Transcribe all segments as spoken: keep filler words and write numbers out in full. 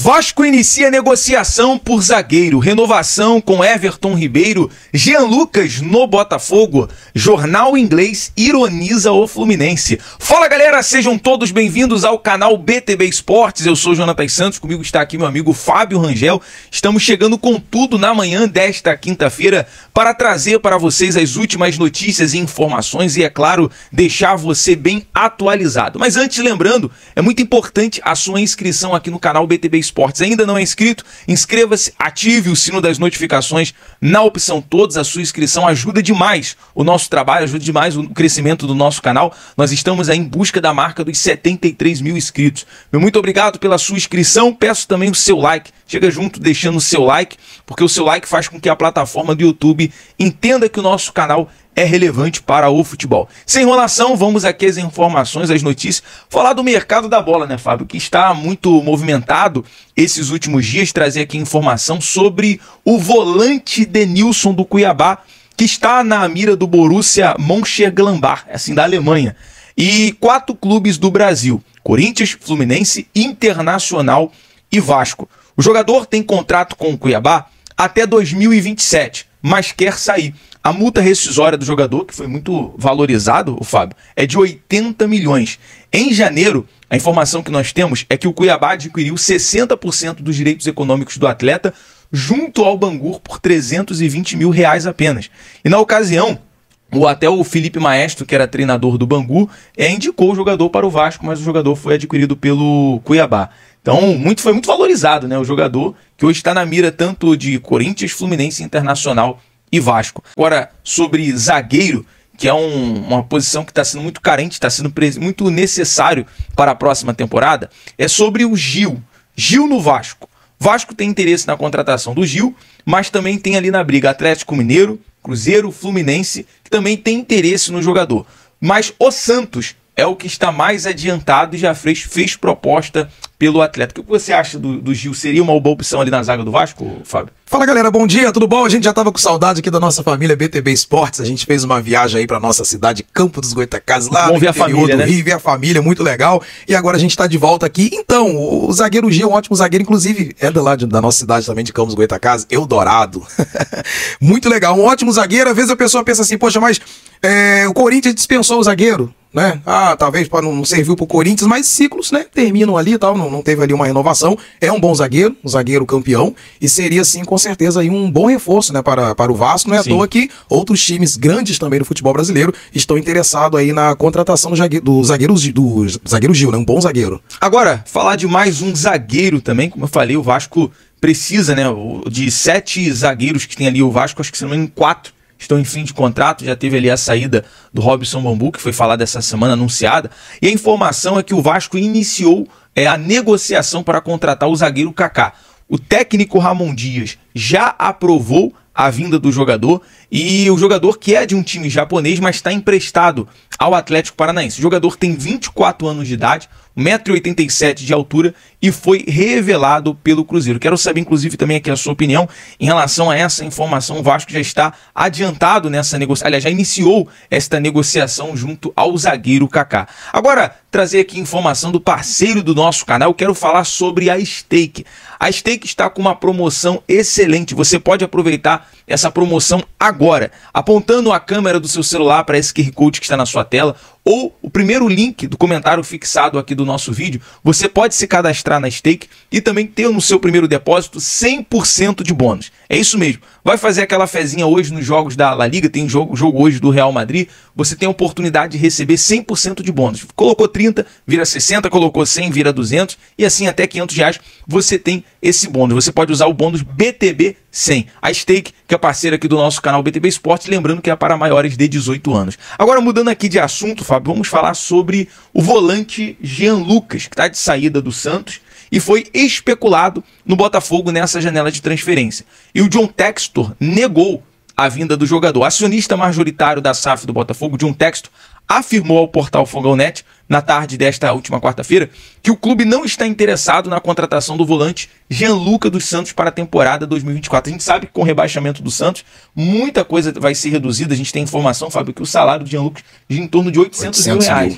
Vasco inicia negociação por zagueiro, renovação com Everton Ribeiro, Jean Lucas no Botafogo, jornal inglês ironiza o Fluminense. Fala galera, sejam todos bem-vindos ao canal B T B Esportes, eu sou Jonatas Santos, comigo está aqui meu amigo Fábio Rangel. Estamos chegando com tudo na manhã desta quinta-feira para trazer para vocês as últimas notícias e informações e, é claro, deixar você bem atualizado. Mas antes, lembrando, é muito importante a sua inscrição aqui no canal B T B Esportes. Esportes. Ainda não é inscrito? Inscreva-se, ative o sino das notificações na opção todos. A sua inscrição ajuda demais o nosso trabalho, ajuda demais o crescimento do nosso canal. Nós estamos aí em busca da marca dos setenta e três mil inscritos. Meu muito obrigado pela sua inscrição. Peço também o seu like. Chega junto deixando o seu like, porque o seu like faz com que a plataforma do YouTube entenda que o nosso canal é relevante para o futebol. Sem enrolação, vamos aqui às informações, às notícias. Falar do mercado da bola, né, Fábio? Que está muito movimentado esses últimos dias. Trazer aqui informação sobre o volante Denilson do Cuiabá, que está na mira do Borussia Mönchengladbach, assim, da Alemanha. E quatro clubes do Brasil: Corinthians, Fluminense, Internacional e Vasco. O jogador tem contrato com o Cuiabá até dois mil e vinte e sete, mas quer sair. A multa rescisória do jogador, que foi muito valorizado, o Fábio, é de oitenta milhões. Em janeiro, a informação que nós temos é que o Cuiabá adquiriu sessenta por cento dos direitos econômicos do atleta junto ao Bangur por trezentos e vinte mil reais apenas. E na ocasião, o, até o Felipe Maestro, que era treinador do Bangu, é, indicou o jogador para o Vasco, mas o jogador foi adquirido pelo Cuiabá. Então, muito, foi muito valorizado, né, o jogador, que hoje está na mira tanto de Corinthians, Fluminense, Internacional e Vasco. Agora, sobre zagueiro, que é um, uma posição que está sendo muito carente, está sendo muito necessário para a próxima temporada, é sobre o Gil. Gil no Vasco. Vasco tem interesse na contratação do Gil, mas também tem ali na briga Atlético Mineiro, Cruzeiro, Fluminense, que também tem interesse no jogador. Mas o Santos é o que está mais adiantado e já fez, fez proposta pelo atleta. O que você acha do, do Gil? Seria uma boa opção ali na zaga do Vasco, Fábio? Fala galera, bom dia, tudo bom? A gente já tava com saudade aqui da nossa família B T B Esportes. A gente fez uma viagem aí pra nossa cidade, Campo dos Goytacazes, lá no interior do Rio, ver a família, muito legal. E agora a gente tá de volta aqui. Então, o zagueiro Gil é um ótimo zagueiro, inclusive é do lado da nossa cidade também, de Campos dos Goytacazes, Eldorado. Muito legal, um ótimo zagueiro. Às vezes a pessoa pensa assim, poxa, mas é, o Corinthians dispensou o zagueiro, né? Ah, talvez para não, não serviu pro Corinthians, mas ciclos, né, terminam ali e tal, não, não teve ali uma renovação. É um bom zagueiro, um zagueiro campeão, e seria sim, com certeza, aí um bom reforço, né, para, para o Vasco. Não é sim. à toa que outros times grandes também do futebol brasileiro estão interessados aí na contratação do zagueiro, do zagueiro, do zagueiro Gil, né? Um bom zagueiro. Agora, falar de mais um zagueiro também, como eu falei, o Vasco precisa, né, de sete zagueiros que tem ali o Vasco, acho que se não me engano, quatro estão em fim de contrato. Já teve ali a saída do Robson Bambu, que foi falada essa semana, anunciada. E a informação é que o Vasco iniciou é, a negociação para contratar o zagueiro Kaká. O técnico Ramon Dias já aprovou a vinda do jogador, e o jogador que é de um time japonês, mas está emprestado ao Atlético Paranaense. O jogador tem vinte e quatro anos de idade, um metro e oitenta e sete de altura e foi revelado pelo Cruzeiro. Quero saber, inclusive, também aqui a sua opinião em relação a essa informação. O Vasco já está adiantado nessa negociação, aliás, já iniciou esta negociação junto ao zagueiro Kaká. Agora, trazer aqui informação do parceiro do nosso canal, eu quero falar sobre a Stake. A Stake está com uma promoção excelente, você pode aproveitar essa promoção agora, apontando a câmera do seu celular para esse Q R Code que está na sua tela, ou o primeiro link do comentário fixado aqui do nosso vídeo. Você pode se cadastrar na Stake e também ter no seu primeiro depósito cem por cento de bônus. É isso mesmo. Vai fazer aquela fezinha hoje nos jogos da La Liga, tem jogo, jogo hoje do Real Madrid, você tem a oportunidade de receber cem por cento de bônus. Colocou trinta, vira sessenta, colocou cem, vira duzentos, e assim até quinhentos reais você tem esse bônus. Você pode usar o bônus B T B cem. A Stake, que é parceira aqui do nosso canal B T B Esportes, lembrando que é para maiores de dezoito anos. Agora, mudando aqui de assunto, Fábio, vamos falar sobre o volante Jean Lucas, que está de saída do Santos e foi especulado no Botafogo nessa janela de transferência. E o John Textor negou a vinda do jogador. O acionista majoritário da S A F do Botafogo, John Textor, afirmou ao portal Fogão ponto net, na tarde desta última quarta-feira, que o clube não está interessado na contratação do volante Jean Lucas dos Santos para a temporada dois mil e vinte e quatro. A gente sabe que com o rebaixamento do Santos, muita coisa vai ser reduzida. A gente tem informação, Fábio, que o salário do Jean Lucas é em torno de oitocentos mil reais.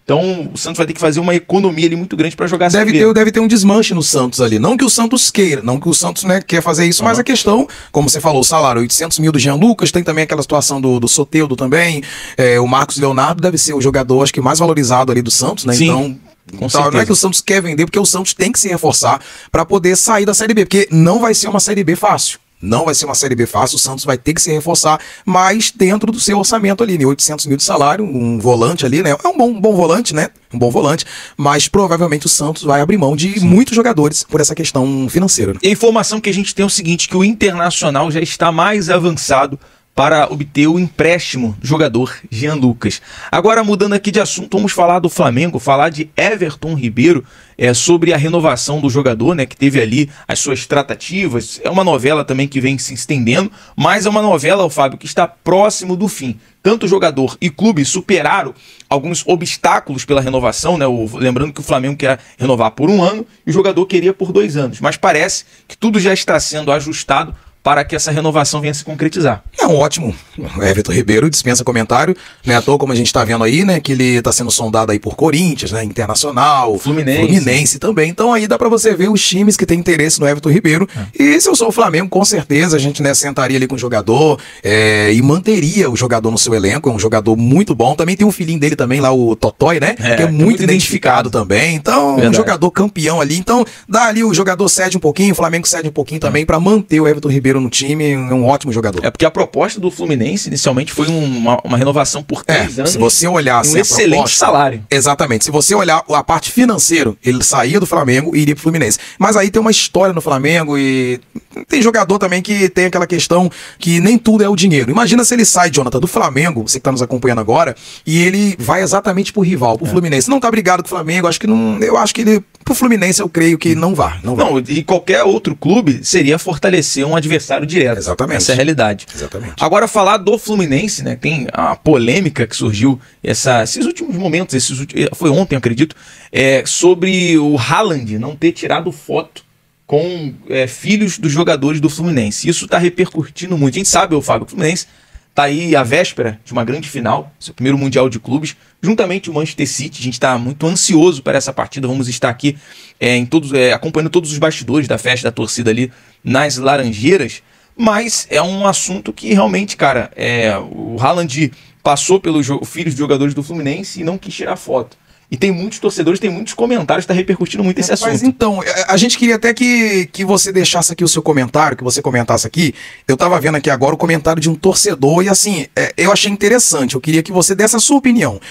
Então o Santos vai ter que fazer uma economia ali muito grande para jogar a deve ter, deve ter um desmanche no Santos ali. Não que o Santos queira, não que o Santos, né, quer fazer isso, uhum. mas a questão, como você falou, o salário, oitocentos mil do Jean Lucas, tem também aquela situação do, do Soteldo também, é, o Marcos Leonardo deve ser o jogador, acho que mais valorizado ali do Santos, né? Sim. Então... Com então, não é que o Santos quer vender, porque o Santos tem que se reforçar para poder sair da Série B, porque não vai ser uma Série B fácil. Não vai ser uma Série B fácil, o Santos vai ter que se reforçar, mas dentro do seu orçamento ali, né? oitocentos mil de salário, um volante ali, né? É um bom, um bom volante, né? Um bom volante, mas provavelmente o Santos vai abrir mão de Sim. muitos jogadores por essa questão financeira. E a informação que a gente tem é o seguinte, que o Internacional já está mais avançado para obter o empréstimo do jogador Jean Lucas. Agora, mudando aqui de assunto, vamos falar do Flamengo, falar de Everton Ribeiro, é, sobre a renovação do jogador, né, que teve ali as suas tratativas. É uma novela também que vem se estendendo, mas é uma novela, Fábio, que está próximo do fim. Tanto o jogador e clube superaram alguns obstáculos pela renovação, né? O, lembrando que o Flamengo quer renovar por um ano e o jogador queria por dois anos. Mas parece que tudo já está sendo ajustado para que essa renovação venha se concretizar. É um ótimo. O Everton Ribeiro dispensa comentário, né? À toa, como a gente está vendo aí, né? Que ele está sendo sondado aí por Corinthians, né? Internacional, Fluminense. Fluminense também. Então aí dá para você ver os times que têm interesse no Everton Ribeiro. É. E se eu sou o Flamengo, com certeza a gente, né, sentaria ali com o jogador é, e manteria o jogador no seu elenco. É um jogador muito bom. Também tem um filhinho dele também lá, o Totói, né? É, que é muito, muito identificado, identificado também. Então, Verdade. um jogador campeão ali. Então, dá ali o jogador cede um pouquinho, o Flamengo cede um pouquinho também, é. para manter o Everton Ribeiro no time, é um ótimo jogador. É porque a proposta do Fluminense inicialmente foi uma, uma renovação por três é, anos. Se você olhar um excelente proposta, salário. Exatamente. Se você olhar a parte financeira, ele saía do Flamengo e iria pro Fluminense. Mas aí tem uma história no Flamengo e tem jogador também que tem aquela questão que nem tudo é o dinheiro. Imagina se ele sai, Jonathan, do Flamengo, você que tá nos acompanhando agora, e ele vai exatamente pro rival, pro é. Fluminense. Não tá brigado com o Flamengo, acho que não, eu acho que ele pro Fluminense eu creio que não vá. Não, não e qualquer outro clube seria fortalecer um adversário direto. Exatamente. Essa é a realidade. Exatamente. Agora, falar do Fluminense, né? Tem a polêmica que surgiu essa, esses últimos momentos, esses, foi ontem, acredito, é, sobre o Haaland não ter tirado foto com é, filhos dos jogadores do Fluminense. Isso está repercutindo muito. A gente sabe, o Fábio, o Fluminense está aí à véspera de uma grande final, seu primeiro Mundial de Clubes, juntamente o Manchester City. A gente está muito ansioso para essa partida. Vamos estar aqui é, em todos, é, acompanhando todos os bastidores da festa da torcida ali nas Laranjeiras. Mas é um assunto que realmente, cara, é, o Haaland passou pelos filhos de jogadores do Fluminense e não quis tirar foto. E tem muitos torcedores, tem muitos comentários, está repercutindo muito esse assunto. Mas então, a gente queria até que, que você deixasse aqui o seu comentário, que você comentasse aqui. Eu tava vendo aqui agora o comentário de um torcedor e assim, é, eu achei interessante. Eu queria que você desse a sua opinião.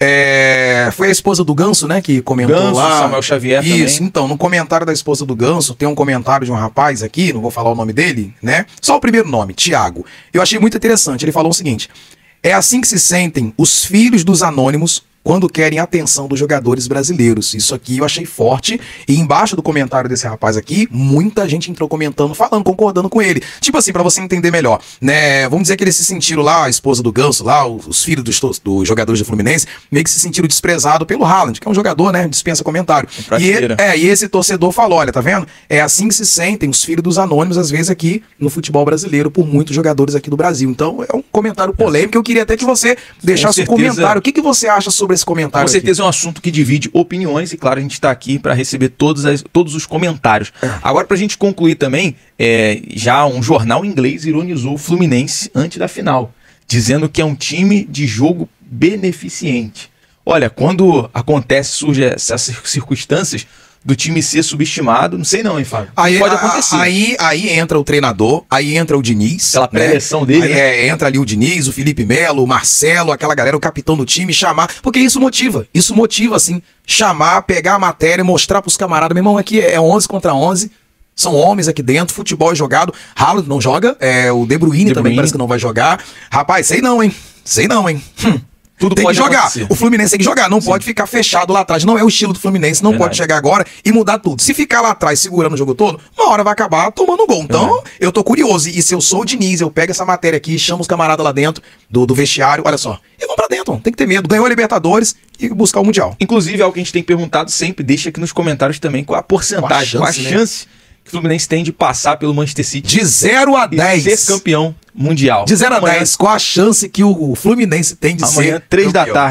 É, foi a esposa do Ganso, né, que comentou Ganso, lá. Samuel Xavier Isso, também. Então, no comentário da esposa do Ganso, tem um comentário de um rapaz aqui, não vou falar o nome dele, né? Só o primeiro nome, Tiago. Eu achei muito interessante. Ele falou o seguinte: é assim que se sentem os filhos dos anônimos quando querem a atenção dos jogadores brasileiros. Isso aqui eu achei forte. E embaixo do comentário desse rapaz aqui, muita gente entrou comentando, falando, concordando com ele. Tipo assim, pra você entender melhor, né? Vamos dizer que eles se sentiram lá, a esposa do Ganso lá, os filhos dos, dos jogadores do Fluminense, meio que se sentiram desprezados pelo Haaland, que é um jogador, né? Dispensa comentário. E, ele, é, e esse torcedor falou, olha, tá vendo? É assim que se sentem os filhos dos anônimos, às vezes, aqui no futebol brasileiro, por muitos jogadores aqui do Brasil. Então, é um comentário polêmico. Eu queria até que você deixasse um comentário. O que, que você acha sobre esse comentário? Com certeza aqui? É um assunto que divide opiniões e, claro, a gente está aqui para receber todos, as, todos os comentários. É. Agora, para a gente concluir também, é, já um jornal inglês ironizou o Fluminense antes da final, dizendo que é um time de jogo beneficente. Olha, quando acontece, surge essas circunstâncias do time ser subestimado, não sei não, hein, Fábio? Aí, Pode acontecer. Aí, aí entra o treinador, aí entra o Diniz. Aquela pré-eleção né? dele, aí, né? é, entra ali o Diniz, o Felipe Melo, o Marcelo, aquela galera, o capitão do time, chamar, porque isso motiva, isso motiva, assim, chamar, pegar a matéria, mostrar pros camaradas, meu irmão, aqui é onze contra onze, são homens aqui dentro, futebol é jogado, Haaland não joga, é, o De Bruyne, De Bruyne também parece que não vai jogar. Rapaz, sei não, hein, sei não, hein. Hum. Tudo tem pode que jogar. Acontecer. O Fluminense tem que jogar. Não Sim. pode ficar fechado lá atrás. Não é o estilo do Fluminense. Não Verdade. Pode chegar agora e mudar tudo. Se ficar lá atrás segurando o jogo todo, uma hora vai acabar tomando um gol. Então, Verdade. eu tô curioso. E se eu sou o Diniz, eu pego essa matéria aqui, chamo os camaradas lá dentro do, do vestiário. Olha só. E vamos pra dentro. Mano. Tem que ter medo. Ganhou a Libertadores e buscar o Mundial. Inclusive, é algo que a gente tem perguntado sempre. Deixa aqui nos comentários também qual a porcentagem, qual a chance, qual a chance né? que o Fluminense tem de passar pelo Manchester City. De zero a dez. E ser campeão mundial. De zero a dez. Qual a chance que o Fluminense tem de Amanhã, ser três da tarde.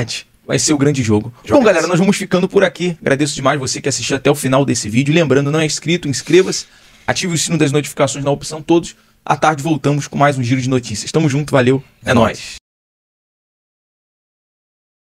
vai ser o grande jogo. Jogaço. Bom, galera, nós vamos ficando por aqui. Agradeço demais você que assistiu até o final desse vídeo. Lembrando, não é inscrito, inscreva-se, ative o sino das notificações na opção todos. À tarde voltamos com mais um giro de notícias. Tamo junto, valeu, é, é nóis.